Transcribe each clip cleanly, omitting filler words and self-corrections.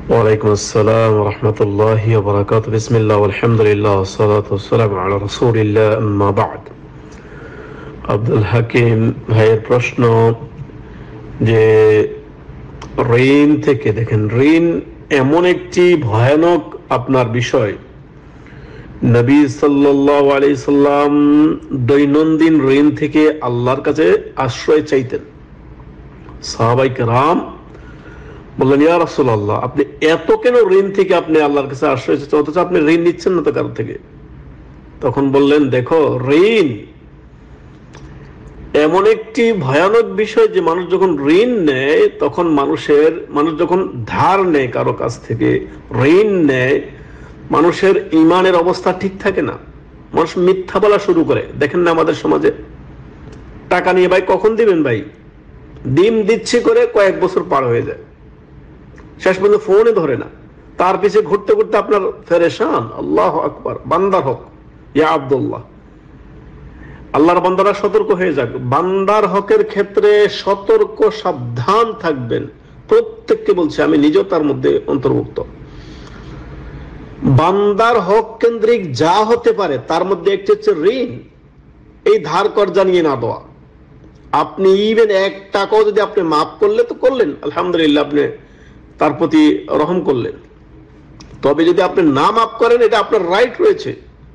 ওয়ালাইকুম আসসালাম ওয়া রাহমাতুল্লাহি ওয়া বারাকাতুহু। বিসমিল্লাহ ওয়াল হামদুলিল্লাহ ওয়াস সালাতু ওয়াস সালামু আলা রাসূলিল্লাহ, আম্মা বা'দ। আব্দুল হাকিম ভাইয়ের প্রশ্ন যে ঋণ থেকে, দেখেন, ঋণ এমন একটি ভয়ানক আপনার বিষয়। নবী সাল্লাল্লাহু আলাইহি সাল্লাম দৈনন্দিন ঋণ থেকে আল্লাহর কাছে আশ্রয় চাইতেন। সাহাবায়ে কেরাম বললেন, ইয়া রাসূলুল্লাহ, আপনি এত কেন ঋণ থেকে আপনি আল্লাহর কাছে আশ্রয় চাচ্ছেন, অথচ আপনি ঋণ নিচ্ছেন না তো কারো থেকে? তখন বললেন, দেখো, ঋণ এমন একটি ভয়ানক বিষয় যে মানুষ যখন ঋণ নেয়, তখন মানুষ যখন ধার নেয় কারো কাছ থেকে, ঋণ নেয়, মানুষের ইমানের অবস্থা ঠিক থাকে না। মানুষ মিথ্যা বলা শুরু করে। দেখেন না আমাদের সমাজে, টাকা নিয়ে ভাই কখন দিবেন, ভাই ডিম দিচ্ছি করে কয়েক বছর পার হয়ে যায়, শেষ পর্যন্ত ফোনে ধরে না, তার পিছে ঘুরতে ঘুরতে আপনার ফেরেশান। আল্লাহু আকবার। বান্দার হক, ইয়া আব্দুল্লাহ, আল্লাহর বান্দারা সতর্ক হয়ে যাক। বান্দার হকের ক্ষেত্রে সতর্ক, সাবধান থাকবেন। প্রত্যেককে বলছি, আমি নিজেও তার মধ্যে অন্তর্ভুক্ত। বান্দার হক কেন্দ্রিক যা হতে পারে তার মধ্যে একটি হচ্ছে ঋণ। এই ধার কর্জা নিয়ে না দেওয়া। আপনি ইভেন 1 টাকাও যদি আপনি মাফ করলে তো করলেন, আলহামদুলিল্লাহ, আপনি তার প্রতি রহম করলেন। তবে যদি আপনি না মাফ করেন, এটা আপনার রাইট রয়েছে।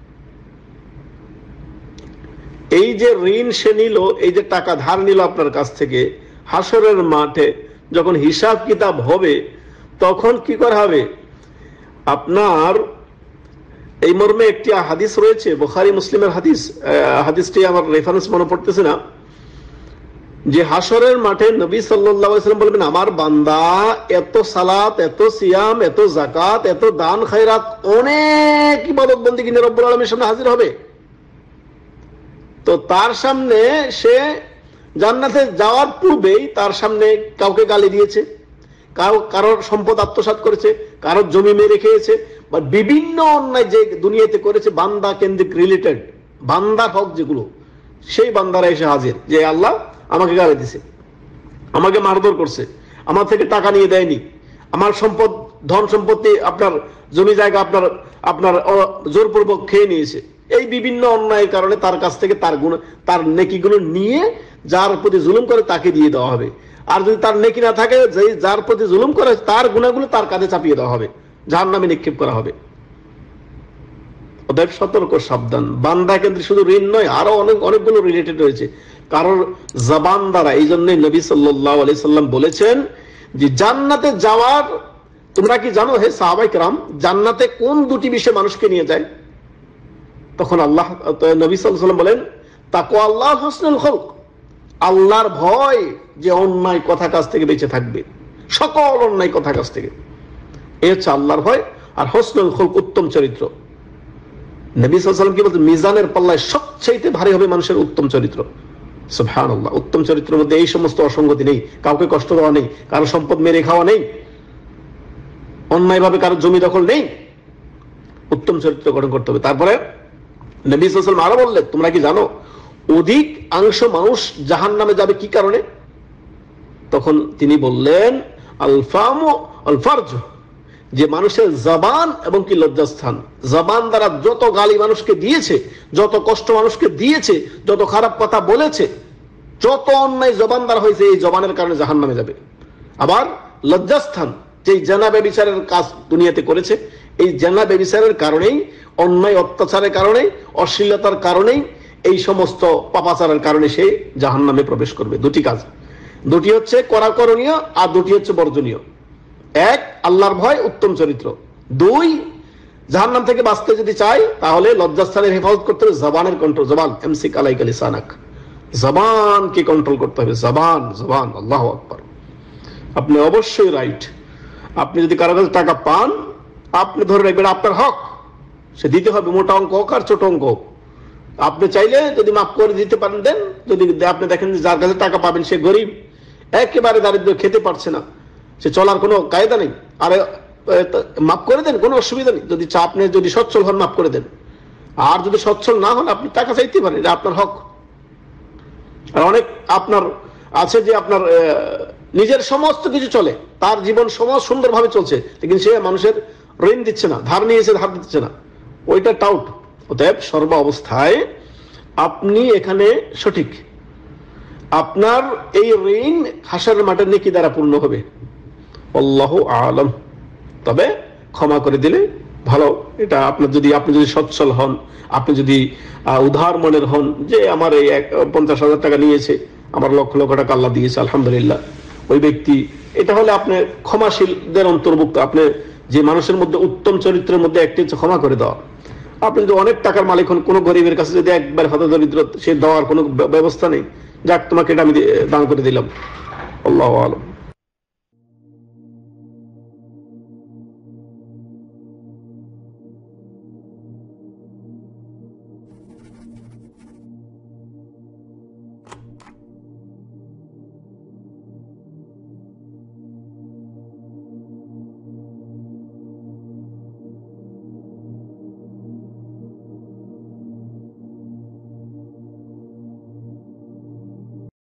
এই যে ঋণ সে নিল, এই যে টাকা ধার নিল আপনার কাছ থেকে, হাসরের মাঠে যখন হিসাব কিতাব হবে, তখন কি করা হবে? আপনার এই মর্মে একটি হাদিস রয়েছে, বুখারী মুসলিমের হাদিস, হাদিসটি আমার রেফারেন্স মনে পড়তেছে না, যে হাসরের মাঠে নবী সাল্লাল্লাহু আলাইহি ওয়াসাল্লাম বলবেন, আমার বান্দা এত সালাত, এত সিয়াম, এত যাকাত, এত দান খায়রাত, অনেক ইবাদত বন্দেগী নিয়ে রব্বুল আলামিনের সামনে হাজির হবে। তো তার সামনে সে জান্নাতে যাওয়ার পূর্বেই তার সামনে কাউকে গালি দিয়েছে, কারোর সম্পদ আত্মসাৎ করেছে, কারোর জমি মেরে খেয়েছে, বা বিভিন্ন অন্যায় যে দুনিয়াতে করেছে বান্দা কেন্দ্রিক রিলেটেড, বান্দার হক যেগুলো, সেই বান্দারা এসে হাজির যে আল্লাহ আমাকে গালি দিছে, আমাকে মারধর করছে, আমার থেকে টাকা নিয়ে দেয়নি, আমার সম্পদ, ধন সম্পত্তি, আপনার জমি জায়গা আপনার জোরপূর্বক খেয়ে নিয়েছে। এই বিভিন্ন অন্যায়ের কারণে তার কাছ থেকে তার নেকিগুলো নিয়ে যার প্রতি জুলুম করে তাকে দিয়ে দেওয়া হবে। আর যদি তার নেকি না থাকে, যার প্রতি জুলুম করে, তার গুণাগুলো তার কাঁধে চাপিয়ে দেওয়া হবে, জাহান্নামে নিক্ষেপ করা হবে। অতএব সতর্ক, সাবধান। বান্দা কেন্দ্রিক শুধু ঋণ নয়, আরো অনেকগুলো রিলেটেড রয়েছে কারোর জবান দ্বারা। এই জন্যই নবী সাল্লাল্লাহু আলাইহি সাল্লাম বলেছেন যে জান্নাতে যাওয়ার, তোমরা কি জানো হে সাহাবায়ে কেরাম, জান্নাতে কোন দুটি বিষয় মানুষকে নিয়ে যায়? তখন নবী সাল্লাল্লাহু আলাইহি সাল্লাম বলেন, তাকওয়া আল্লাহ, হুসনুল খুলক, আল্লাহর ভয়, যে অন্যায় কথা কাজ থেকে বেঁচে থাকবে, সকল অন্যায় কথা কাজ থেকে। এই হচ্ছে আল্লাহর ভয়। আর হুসনুল খুলক, উত্তম চরিত্র। নবী সাল্লাল্লাহু আলাইহি ওয়াসাল্লাম কি বলছেন? মিজানের পাল্লায় সবচাইতে ভারী হবে মানুষের উত্তম চরিত্র। সুবহানাল্লাহ। উত্তম চরিত্রের মধ্যে এই সমস্ত অসঙ্গতি নেই, কাউকে কষ্ট দেওয়া নেই, কারো সম্পদ মেরে খাওয়া নেই, অন্যায়ভাবে কারো জমি দখল নেই। উত্তম চরিত্র গঠন করতে হবে। তারপরে নবী সাল্লাল্লাহু আলাইহি ওয়াসাল্লাম আরো বললেন, তোমরা কি জানো অধিক অংশ জাহান্নামে যাবে কি কারণে? তখন তিনি বললেন, আল ফামু আল ফারজ, যে মানুষের জবান এবং কি লজ্জাস্থান। জবান দ্বারা যত গালি মানুষকে দিয়েছে, যত কষ্ট মানুষকে দিয়েছে, যত খারাপ কথা বলেছে, যত অন্যায় জবান দ্বারা হয়েছে, এই জবানের কারণে জাহান্নামে যাবে। আবার লজ্জাস্থান, যে জেনা ব্যভিচারের কাজ দুনিয়াতে করেছে, এই জেনা ব্যভিচারের কারণেই, অন্যায় অত্যাচারের কারণেই, অশ্লীলতার কারণেই, এই সমস্ত পাপাচারের কারণে সে জাহান্নামে প্রবেশ করবে। দুটি কাজ, দুটি হচ্ছে করণীয়, আর দুটি হচ্ছে বর্জনীয়। 1, আল্লাহর ভয়, উত্তম চরিত্র। 2, জাহান্নাম থেকে বাঁচতে যদি চাই, তাহলে লজ্জাস্থানের হেফাজত করতে হবে, জবানের কন্ট্রোল। জবান, এমসিক আলাইকা লিসানাক, জবানকে কন্ট্রোল করতে হবে। জবান, আল্লাহু আকবার। আপনি অবশ্যই রাইট। আপনি যদি কারো কাছে টাকা পান, আপনি ধরে রাখবেন আপনার হক, সে দিতে হবে, মোটা অঙ্ক হোক আর ছোট অঙ্ক হোক। আপনি চাইলে যদি মাফ করে দিতে পারেন দেন। যদি আপনি দেখেন যার কাছে টাকা পাবেন সে গরিব, একেবারে দারিদ্র, খেতে পারছে না, সে চলার কোনো কায়দা নেই, আরে মাফ করে দেন, কোনো অসুবিধা নেই। যদি আপনি যদি সচ্ছল হন, মাফ করে দেন। আর যদি সচ্ছল না হন, আপনি টাকা চাইতে পারেন, এটা আপনার হক। আর অনেক আপনার আছে যে আপনার নিজের সমস্ত কিছু চলে, তার জীবন সমাজ সুন্দরভাবে চলছে, কিন্তু সে মানুষের ঋণ দিচ্ছে না, ধার নিয়েছে ধার দিচ্ছে না, ওইটা টাউট। অতএব সর্ব অবস্থায় আপনি এখানে সঠিক, আপনার এই ঋণ হাসরের মাঠে নেকি দ্বারা পূর্ণ হবে। আল্লাহু আলাম। তবে ক্ষমা করে দিলে ভালো। এটা আপনি যদি সচ্ছল হন, আপনি যদি উদার মনের হন, যে আমার এই 50,000 টাকা নিয়েছে, আমার লক্ষ লক্ষ টাকা আল্লাহ দিয়েছে, আলহামদুলিল্লাহ, ওই ব্যক্তি, এটা হলে আপনি ক্ষমাশীলদের অন্তর্ভুক্ত। আপনি যে মানুষের মধ্যে উত্তম চরিত্রের মধ্যে একটি হচ্ছে ক্ষমা করে দেওয়া। আপনি যদি অনেক টাকার মালিক হন, কোনো গরিবের কাছে যদি একবার হত দরিদ্র, সে দেওয়ার কোনো ব্যবস্থা নেই, যাক তোমাকে এটা আমি দান করে দিলাম, আল্লাহু আলাম।